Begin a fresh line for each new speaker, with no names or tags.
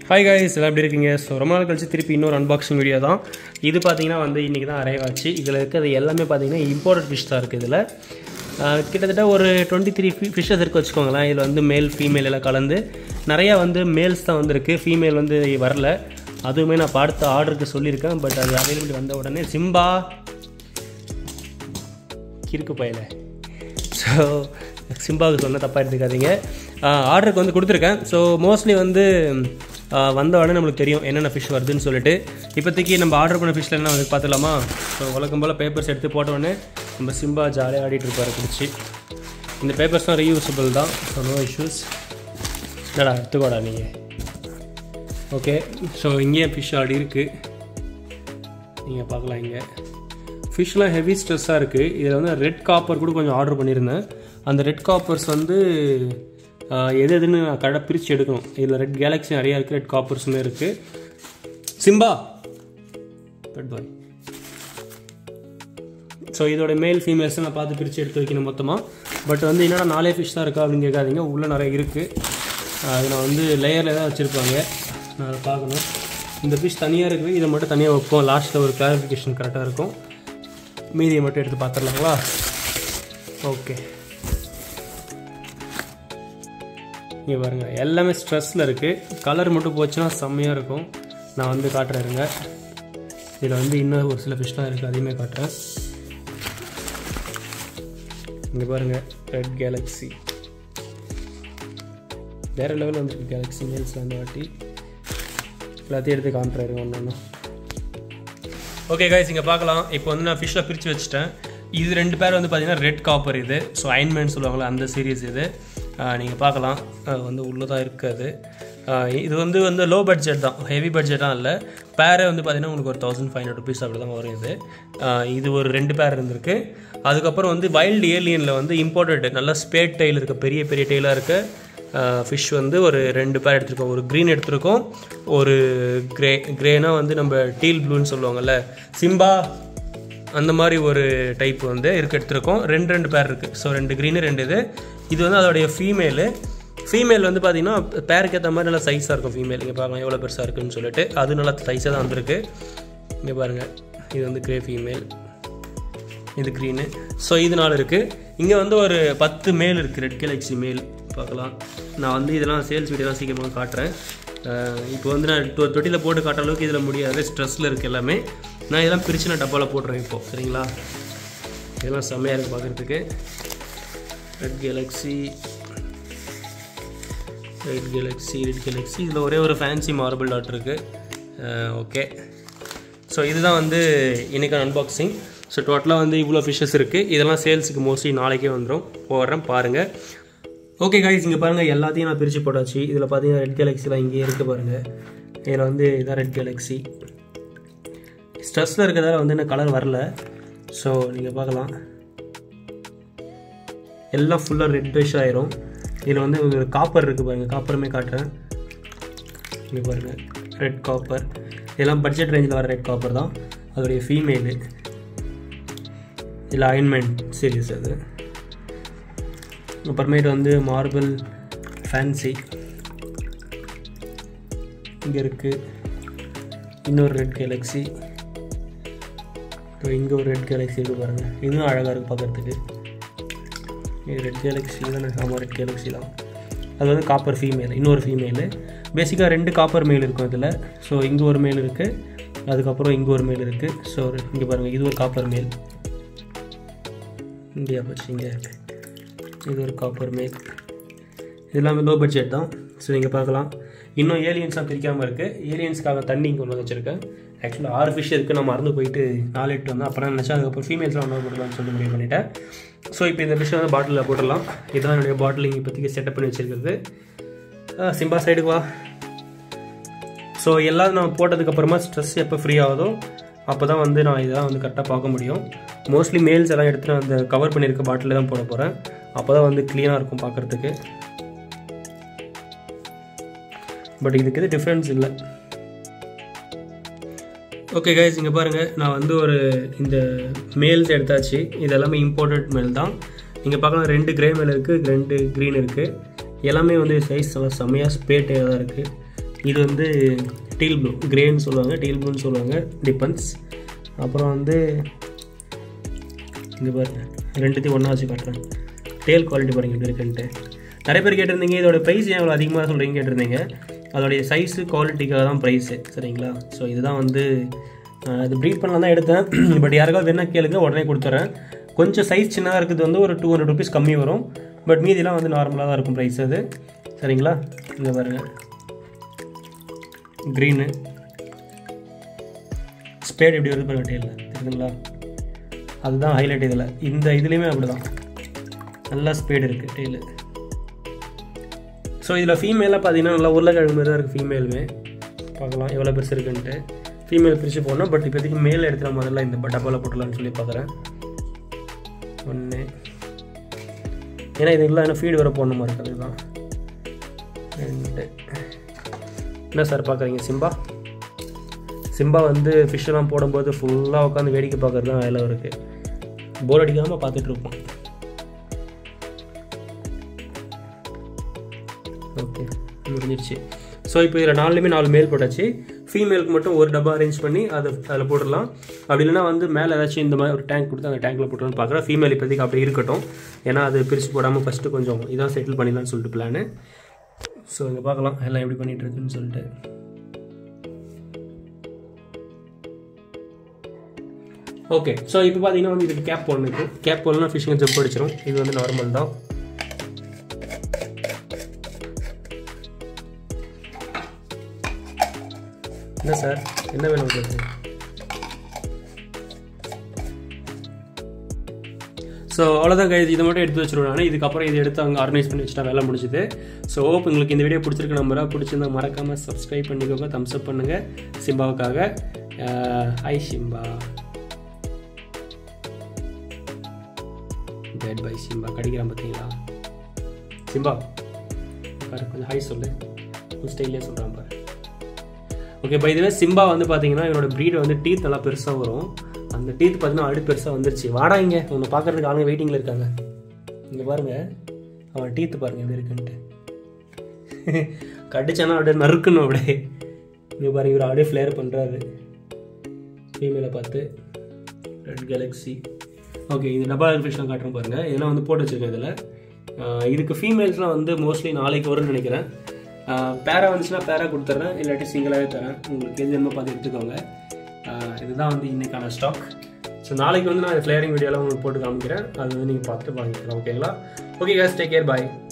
Hi guys, எல்லாம் எப்படி இருக்கீங்க? ஸோ ரொம்ப நாள் கழிச்சு திருப்பி இன்னொரு அன்பாக்சிங் வீடியோ தான். இது பார்த்தீங்கன்னா வந்து இன்றைக்கி தான் அரைவ் ஆச்சு. இதில் இருக்கிறது எல்லாமே பார்த்தீங்கன்னா இம்போர்ட்டட் ஃபிஷ் தான் இருக்குது. இதில் கிட்டத்தட்ட ஒரு 23 ஃபிஷ்ஷஸ் இருக்குது வச்சுக்கோங்களேன். இதில் வந்து மேல் ஃபீமேல் எல்லாம் கலந்து நிறையா வந்து மேல்ஸ் தான் வந்துருக்கு, ஃபீமேல் வந்து வரல. அதுவுமே நான் பார்த்து ஆர்டருக்கு சொல்லியிருக்கேன். பட் அது அவைலபிலிட்டி வந்த உடனே சிம்பா கிறுக்கு பயல, ஸோ சிம்பாவுக்கு சொன்னால் தப்பாக எடுத்துக்காதீங்க. ஆர்டருக்கு வந்து கொடுத்துருக்கேன். ஸோ மோஸ்ட்லி வந்து வந்த உடனே நம்மளுக்கு தெரியும் என்னென்ன ஃபிஷ் வருதுன்னு சொல்லிட்டு. இப்போதைக்கு நம்ம ஆர்டர் பண்ண ஃபிஷ்ஷில் என்ன வந்து பார்த்துலாமா? ஸோ வழக்கம் போல் பேப்பர்ஸ் எடுத்து போட்ட உடனே நம்ம சிம்பா ஜாலியாக ஆடிட்டு இருப்பார் பிடிச்சி. இந்த பேப்பர்ஸ்லாம் ரீயூசபிள் தான், ஸோ நோ இஷ்யூஸ். என்னடா எடுத்துக்கோடா நீங்கள். ஓகே, ஸோ இங்கேயும் ஃபிஷ் ஆடி இருக்குது, நீங்கள் பார்க்கலாம். இங்கே ஃபிஷ்லாம் ஹெவி ஸ்ட்ரெஸ்ஸாக இருக்குது. இதில் வந்து ரெட் காப்பர் கூட கொஞ்சம் ஆர்டர் பண்ணியிருந்தேன். அந்த ரெட் காப்பர்ஸ் வந்து எது எதுன்னு கரெக்டாக பிரித்து எடுக்கணும். இதில் ரெட் கேலக்ஸி நிறையா இருக்குது, ரெட் காப்பர்ஸுமே இருக்குது. சிம்பா ரெட் பாய். ஸோ இதோட மேல் ஃபீமேல்ஸை நான் பார்த்து பிரித்து எடுத்து வைக்கணும் மொத்தமாக. பட் வந்து என்னடா 4 ஃபிஷ் தான் இருக்கா அப்படின்னு கேட்காதீங்க, உள்ளே நிறைய இருக்குது. அது நான் வந்து லேயரில் தான் வச்சுருப்பாங்க, நான் அதை பார்க்கணும். இந்த ஃபிஷ் தனியாக இருக்குது, இதை மட்டும் தனியாக வைப்போம். லாஸ்ட்டில் ஒரு கிளாரிஃபிகேஷன் கரெக்டாக இருக்கும். மீதியை மட்டும் எடுத்து பார்த்துடலாங்களா? ஓகே, இங்கே பாருங்கள், எல்லாமே ஸ்ட்ரெஸ்ஸில் இருக்குது. கலர் மட்டும் போச்சுன்னா செம்மையாக இருக்கும். நான் வந்து காட்டுறேங்க. இதில் வந்து இன்னும் ஒரு சில ஃபிஷ்லாம் இருக்குது, அதையுமே காட்டுறேன். இங்கே பாருங்கள், ரெட் கேலக்ஸி வேறு லெவலில் வந்துருக்கு. கேலக்ஸி மேல்ஸ் வந்து வாட்டி எல்லாத்தையும் எடுத்து காட்டுறாரு ஒன்று ஒன்று. ஓகே கைஸ், இங்கே பார்க்கலாம். இப்போ வந்து நான் ஃபிஷ்ஷில் பிரித்து வச்சுட்டேன். இது 2 பேர் வந்து பார்த்தீங்கன்னா ரெட் காப்பர். இது ஸோ அயன்மேன் சொல்லுவாங்களே அந்த சீரீஸ். இது நீங்கள் பார்க்கலாம், வந்து உள்ளே தான் இருக்காது. இது வந்து லோ பட்ஜெட் தான், ஹெவி பட்ஜெட்டாக இல்லை. பேரே வந்து பார்த்திங்கன்னா உங்களுக்கு ஒரு 1500 rupees அப்படி தான் வரும். இது ஒரு 2 பேர் இருந்திருக்கு. அதுக்கப்புறம் வந்து வைல்டு ஏலியனில் வந்து இம்போர்ட்டட் நல்ல ஸ்பேட் டெய்ல் இருக்க, பெரிய பெரிய டெய்லாக இருக்க ஃபிஷ் வந்து ஒரு 2 பேர் எடுத்துருக்கோம். ஒரு க்ரீன் எடுத்துருக்கோம், ஒரு கிரேனா வந்து நம்ம டீல் ப்ளூன்னு சொல்லுவாங்கள்ல, சிம்பா அந்த மாதிரி ஒரு டைப் வந்து எடுத்துருக்கோம். 2 பேர் இருக்குது. ஸோ 2 க்ரீனு 2 இது வந்து அதோடைய ஃபீமேல் வந்து பார்த்திங்கன்னா பேருக்கு ஏற்ற மாதிரி நல்லா சைஸாக இருக்கும் ஃபீமேல். இங்கே பாருங்கள் எவ்வளோ பெருசாக இருக்குதுன்னு சொல்லிட்டு. அது நல்லா சைஸாக தான் வந்திருக்கு. இங்கே பாருங்கள், இது வந்து கிரே ஃபீமேல், இது க்ரீனு. ஸோ இது 4 இருக்குது. இங்கே வந்து ஒரு 10 மேல் இருக்குது, ரெட் கேலக்ஸி மேல். பார்க்கலாம், நான் வந்து இதெல்லாம் சேல்ஸ் வீடியோலாம் சீக்கிரமாக காட்டுறேன். இப்போ வந்து நான் தொட்டியில் போட்டு காட்டுற அளவுக்கு இதில் முடியாது, ஸ்ட்ரெஸ்ஸில் இருக்குது எல்லாமே. நான் இதெல்லாம் பிரித்து நான் டப்பாவில் போட்டுறேன் இப்போது, சரிங்களா? இதெல்லாம் செம்மையாக இருக்குது பார்க்குறதுக்கு. ரெட் கேலக்ஸி இதில் ஒரே ஒரு ஃபேன்சி மார்பிள் டாட் இருக்குது. ஓகே, ஸோ இதுதான் வந்து இன்றைக்கான அன்பாக்சிங். ஸோ டோட்டலாக வந்து இவ்வளோ ஃபிஷ்ஷஸ் இருக்குது. இதெல்லாம் சேல்ஸுக்கு மோஸ்ட்லி நாளைக்கே வந்துடும், போடுறேன் பாருங்கள். ஓகே கைஸ், இங்கே பாருங்கள், எல்லாத்தையும் நான் பிரித்து போட்டாச்சு. இதில் பார்த்தீங்கன்னா ரெட் கேலக்ஸிலாம் இங்கேயே இருக்குது பாருங்கள். இதில் வந்து இதான் ரெட் கேலக்ஸி. ஸ்ட்ரெஸ்ஸில் இருக்கிறதால வந்து என்ன கலர் வரல. ஸோ நீங்கள் பார்க்கலாம், எல்லாம் ஃபுல்லாக ரெட்டிஷ் ஆயிரும். இதில் வந்து ஒரு காப்பர் இருக்குது பாருங்கள், காப்பருமே காட்டுறேன். இங்கே பாருங்கள், ரெட் காப்பர். இதெல்லாம் பட்ஜெட் ரேஞ்சில் வர ரெட் காப்பர் தான். அதோடைய ஃபீமேலு இதில் அயன்மேன் சீரீஸ். அது அப்புறமேட்டு வந்து மார்பிள் ஃபேன்சி இங்கே இருக்குது. இன்னொரு ரெட் கேலக்ஸி, இங்கே ஒரு ரெட் கேலக்ஸி இருக்குது பாருங்கள், இன்னும் அழகாக இருக்குது பார்க்குறதுக்கு. இது ரெட் கேலக்ஸி தான், ஆமாம் ரெட் கேலக்ஸி தான். அது வந்து காப்பர் ஃபீமேல், இன்னொரு ஃபீமேலு. பேசிக்காக 2 காப்பர் மேல் இருக்கும் இதில். ஸோ இங்கே ஒரு மேல் இருக்குது, அதுக்கப்புறம் இங்கே ஒரு மேல் இருக்குது. ஸோ இங்கே பாருங்கள், இது ஒரு காப்பர் மேல். இந்தியா போச்சு, இங்கே இது ஒரு காப்பர் மேல். இதெல்லாமே லோ பட்ஜெட் தான். ஸோ நீங்கள் பார்க்கலாம், இன்னும் ஏலியன்ஸாக பிரிக்காமல் இருக்குது. ஏலியன்ஸ்க்காக தண்ணி இங்கே ஒன்று வச்சுருக்கேன். ஆக்சுவலாக 6 ஃபிஷ் இருக்குது, நான் மறந்து போயிட்டு 4 8 வந்தேன். அப்புறம் நினச்சா அதுக்கப்புறம் ஃபீமேல்ஸ்லாம் ஒன்றா போடலாம்னு சொல்லி முடிவு பண்ணிட்டேன். ஸோ இப்போ இந்த ஃபிஷ்ஷை வந்து பாட்டிலில் போட்டுடலாம். இதுதான் என்னுடைய பாட்டிலிங் இப்போதைக்கு செட்டப் பண்ணி வச்சுருக்கிறது. சிம்பா சைடுக்கு வா. ஸோ எல்லாம் நான் போட்டதுக்கப்புறமா ஸ்ட்ரெஸ் எப்போ ஃப்ரீ ஆகுதோ அப்போ தான் வந்து நான் இதெல்லாம் வந்து கரெக்டாக பார்க்க முடியும். மோஸ்ட்லி மேல்ஸ் எல்லாம் எடுத்து நான் அந்த கவர் பண்ணியிருக்க பாட்டிலில் தான் போட போகிறேன். அப்போ தான் வந்து க்ளீனாக இருக்கும் பார்க்குறதுக்கு. பட் இதுக்கு எது டிஃப்ரென்ஸ் இல்லை. ஓகே கைஸ், இங்கே பாருங்கள், நான் வந்து இந்த மேல்ஸ் எடுத்தாச்சு. இது எல்லாமே இம்போர்ட்டட் மேல் தான். நீங்கள் பார்க்கலாம், 2 கிரே மேல் இருக்குது, 2 க்ரீன் இருக்குது. எல்லாமே வந்து சைஸ் நல்லா செம்மையாக ஸ்பேட்டாக தான் இருக்குது. இது வந்து டீல் ப்ளூ, கிரேன்னு சொல்லுவாங்க, டீல் ப்ளூன்னு சொல்லுவாங்க, டிபெண்ட்ஸ். அப்புறம் வந்து இங்கே பாருங்கள், ரெண்டுத்தையும் ஒன்றா வச்சு காட்டுறேன். டேல் குவாலிட்டி பாருங்கள் எப்படி இருக்குன்ட்டு. நிறைய பேர் கேட்டிருந்தீங்க இதோட ப்ரைஸ் ஏன் அவ்வளோ அதிகமாக சொல்கிறீங்க கேட்டிருந்தீங்க. அதோடைய சைஸு குவாலிட்டிக்காக தான் ப்ரைஸு, சரிங்களா? ஸோ இதுதான் வந்து இது ப்ரீட் பண்ணலாம் தான் எடுத்தேன். பட் யாருக்காவது வேணா கேளுங்க, உடனே கொடுத்துட்றேன். கொஞ்சம் சைஸ் சின்னதாக இருக்குது வந்து ஒரு 200 rupees கம்மி வரும். பட் மீதிலாம் வந்து நார்மலாக தான் இருக்கும் ப்ரைஸ் அது, சரிங்களா? இங்கே பாருங்கள், க்ரீனு ஸ்பேட் எப்படி வருது பாருங்கள் டேலில், தெரியுதுங்களா? அதுதான் ஹைலைட் இதில். இந்த இதுலேயுமே அப்படி தான் நல்லா ஸ்பேடு இருக்குது டெய்லு. ஸோ இதில் ஃபீமேலாக பார்த்தீங்கன்னா நல்லா உருளைக்கிழங்கு மாதிரி தான் இருக்குது. ஃபீமேலுமே பார்க்கலாம் எவ்வளோ பெருசு இருக்குன்ட்டு. ஃபீமேல் பிரித்து போடணும். பட் இப்போதைக்கு மேலே எடுத்துகிற முதல்ல இந்த டப்பாவில் போட்டுடலான்னு சொல்லி பார்க்குறேன். ஒன்று, ஏன்னா இதுக்கெல்லாம் என்ன ஃபீடு வர போடணுமா இருக்குது. அதுதான் 2. என்ன சார் பார்க்குறீங்க? சிம்பா வந்து ஃபிஷ்ஷெல்லாம் போடும்போது ஃபுல்லாக உட்காந்து வேடிக்கை பார்க்குறது தான் வேலை இருக்குது. போர் அடிக்காமல் பார்த்துட்ருப்போம். ஓகே, முடிஞ்சிடுச்சு. ஸோ இப்போ இதில் 4லுமே 4 மேல் போட்டாச்சு. ஃபீமேலுக்கு மட்டும் ஒரு டப்பா அரேஞ்ச் பண்ணி அதில் போட்டுடலாம். அப்படி இல்லைனா வந்து மேலே ஏதாச்சும் இந்த மாதிரி ஒரு டேங்க் கொடுத்து அந்த டேங்க்கில் போட்டுலான்னு பார்க்குறேன். ஃபீமேல் இப்போதைக்கு அப்படி இருக்கட்டும், ஏன்னா அது பிரித்து போடாமல் ஃபஸ்ட்டு கொஞ்சம் இதான் செட்டில் பண்ணிடலான்னு சொல்லிட்டு பிளானு. ஸோ இங்கே பார்க்கலாம் எல்லாம் எப்படி பண்ணிகிட்டு இருக்குன்னு சொல்லிட்டு. ஓகே, ஸோ இப்போ பார்த்தீங்கன்னா வந்து இதுக்கு கேப் போடணும். இப்போ கேப் போடலாம் ஃபிஷ்ஷிங் ஜம்ப் அடிச்சிடும். இது வந்து நார்மல் தான். என்ன சார், என்ன வேணும் உங்களுக்கு? ஸோ அவ்வளோதான் கைது, இதை மட்டும் எடுத்து வச்சுருவேன் நான். இதுக்கப்புறம் இதை எடுத்து அங்கே ஆர்கனைஸ் பண்ணி வச்சுட்டா வேலை முடிஞ்சுது. ஸோ ஹோப் உங்களுக்கு இந்த வீடியோ பிடிச்சிருக்கு. நம்பராக பிடிச்சிருந்தா மறக்காமல் சப்ஸ்கிரைப் பண்ணிக்கோங்க, தம்ஸ் அப் பண்ணுங்கள் சிம்பாவுக்காக. Hi Simba, bad bye Simba. கடிக்கிறான் பார்த்தீங்களா சிம்பா? பாரு, கொஞ்சம் ஹை சொல்லு, ஸ்டைலே சொல்கிறான் பாரு. ஓகே, பை இதுவே சிம்பா வந்து பார்த்தீங்கன்னா என்னோட ப்ரீட் வந்து டீத் நல்லா பெருசாக வரும். அந்த டீத் பார்த்தீங்கன்னா ஆல்ரெடி பெருசாக வந்துருச்சு. வாடா இங்கே, உன்னை பார்க்குறதுக்கு ஆளுங்க வெயிட்டிங்கில் இருக்காங்க. இங்கே பாருங்கள், அவன் டீத்து பாருங்கள் எப்படி இருக்குன்ட்டு. கடிச்சானா அப்படியே நறுக்கணும் அப்படியே. இங்கே பாருங்க, இவர் அப்படியே ஃப்ளேர் பண்ணுறாரு ஃபீமேலை பார்த்து. Red Galaxy. ஓகே, இந்த டப்பா ஃபிஷ்லாம் காட்டுறோம் பாருங்கள். இதெல்லாம் வந்து போட்டு வச்சுருக்கேன் இதில். இதுக்கு ஃபீமேல்ஸ்லாம் வந்து மோஸ்ட்லி நாளைக்கு வரும்னு நினைக்கிறேன். பேரா வந்துச்சுன்னா பேரா கொடுத்துட்றேன், இல்லாட்டி சிங்கிளாகவே தரேன். உங்களுக்கு எது என்ன பார்த்து எடுத்துக்கோங்க. இதுதான் வந்து இன்றைக்கான ஸ்டாக். ஸோ நாளைக்கு வந்து நான் ஃப்ளேரிங் வீடியோலாம் உங்களுக்கு போட்டு காமிக்கிறேன். அது வந்து நீங்கள் பார்த்துட்டு வாங்கிக்கலாம். ஓகேங்களா? Okay guys, take care, bye.